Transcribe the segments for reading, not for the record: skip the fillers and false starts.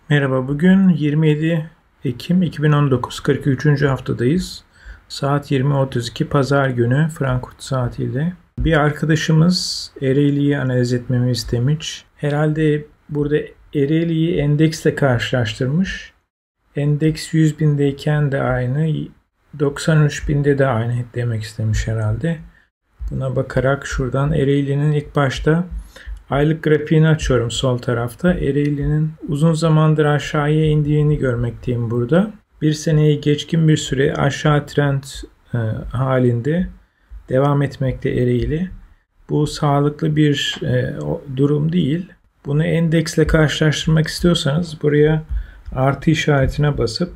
Merhaba, bugün 27 Ekim 2019, 43. haftadayız. Saat 20.32 Pazar günü Frankfurt saatiyle. Bir arkadaşımız Ereğli'yi analiz etmemi istemiş. Herhalde burada Ereğli'yi endeksle karşılaştırmış. Endeks 100.000'deyken de aynı, 93.000'de de aynı demek istemiş herhalde. Buna bakarak şuradan Ereğli'nin ilk başta aylık grafiğini açıyorum sol tarafta. Ereğli'nin uzun zamandır aşağıya indiğini görmekteyim burada. Bir seneyi geçkin bir süre aşağı trend halinde devam etmekte Ereğli. Bu sağlıklı bir durum değil. Bunu endeksle karşılaştırmak istiyorsanız buraya artı işaretine basıp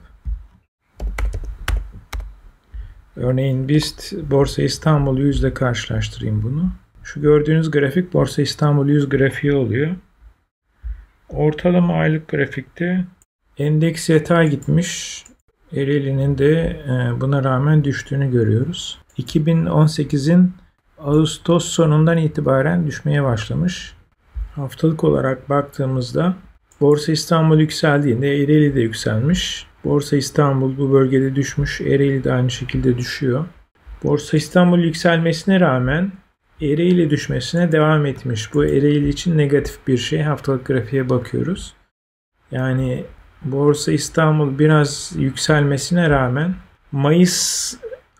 örneğin BIST Borsa İstanbul 100 ile karşılaştırayım bunu. Şu gördüğünüz grafik Borsa İstanbul 100 grafiği oluyor. Ortalama aylık grafikte endeks yatay gitmiş. Ereğli'nin de buna rağmen düştüğünü görüyoruz. 2018'in Ağustos sonundan itibaren düşmeye başlamış. Haftalık olarak baktığımızda Borsa İstanbul yükseldiğinde Ereğli de yükselmiş. Borsa İstanbul bu bölgede düşmüş. Ereğli de aynı şekilde düşüyor. Borsa İstanbul yükselmesine rağmen Ereğli düşmesine devam etmiş. Bu Ereğli için negatif bir şey. Haftalık grafiğe bakıyoruz. Yani Borsa İstanbul biraz yükselmesine rağmen Mayıs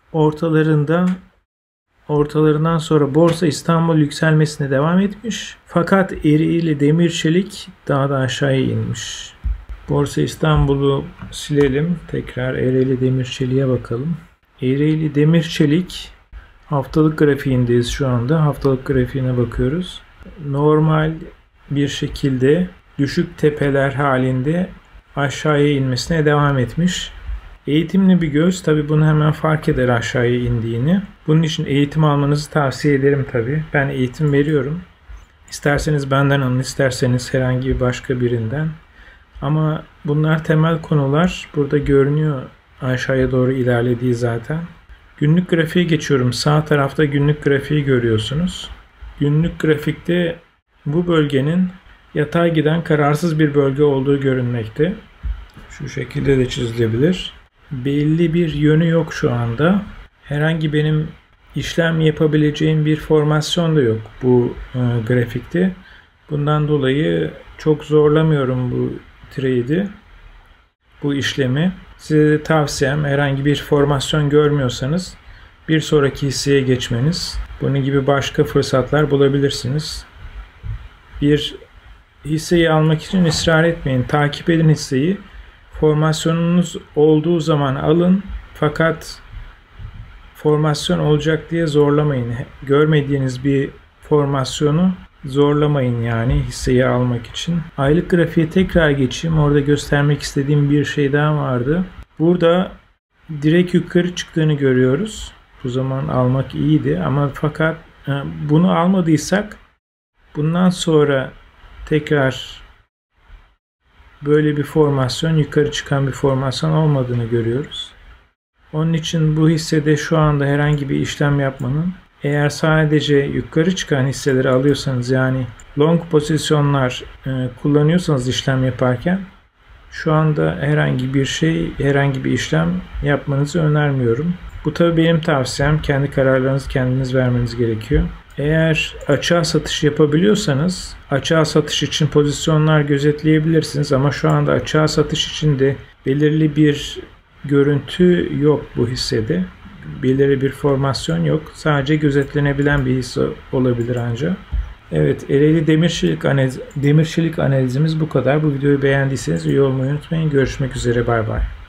ortalarından sonra Borsa İstanbul yükselmesine devam etmiş. Fakat Ereğli Demir Çelik daha da aşağıya inmiş. Borsa İstanbul'u silelim. Tekrar Ereğli Demir Çelik'e bakalım. Ereğli Demir Çelik haftalık grafiğindeyiz şu anda. Haftalık grafiğine bakıyoruz. Normal bir şekilde düşük tepeler halinde aşağıya inmesine devam etmiş. Eğitimli bir göz tabi bunu hemen fark eder aşağıya indiğini. Bunun için eğitim almanızı tavsiye ederim tabi. Ben eğitim veriyorum. İsterseniz benden alın, isterseniz herhangi bir başka birinden. Ama bunlar temel konular. Burada görünüyor aşağıya doğru ilerlediği zaten. Günlük grafiğe geçiyorum. Sağ tarafta günlük grafiği görüyorsunuz. Günlük grafikte bu bölgenin yatay giden kararsız bir bölge olduğu görünmekte. Şu şekilde de çizilebilir. Belli bir yönü yok şu anda. Herhangi benim işlem yapabileceğim bir formasyon da yok bu grafikte. Bundan dolayı çok zorlamıyorum bu trade'i, bu işlemi. Size de tavsiyem herhangi bir formasyon görmüyorsanız bir sonraki hisseye geçmeniz. Bunun gibi başka fırsatlar bulabilirsiniz. Bir hisseyi almak için ısrar etmeyin. Takip edin hisseyi. Formasyonunuz olduğu zaman alın. Fakat formasyon olacak diye zorlamayın. Görmediğiniz bir formasyonu zorlamayın yani hisseyi almak için. Aylık grafiğe tekrar geçeyim. Orada göstermek istediğim bir şey daha vardı. Burada direkt yukarı çıktığını görüyoruz. Bu zaman almak iyiydi ama fakat bunu almadıysak bundan sonra tekrar böyle bir formasyon, yukarı çıkan bir formasyon olmadığını görüyoruz. Onun için bu hissede şu anda herhangi bir işlem yapmanın, eğer sadece yukarı çıkan hisseleri alıyorsanız yani long pozisyonlar kullanıyorsanız işlem yaparken şu anda herhangi bir işlem yapmanızı önermiyorum. Bu tabii benim tavsiyem. Kendi kararlarınızı kendiniz vermeniz gerekiyor. Eğer açığa satış yapabiliyorsanız açığa satış için pozisyonlar gözetleyebilirsiniz ama şu anda açığa satış için de belirli bir görüntü yok bu hissede. Belirli bir formasyon yok. Sadece gözetlenebilen bir hisse olabilir ancak. Evet, Ereğli Demir Çelik analizimiz bu kadar. Bu videoyu beğendiyseniz üye olmayı unutmayın. Görüşmek üzere. Bay bay.